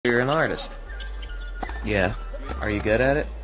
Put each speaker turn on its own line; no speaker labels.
You're an artist.
Yeah.
Are you good at it?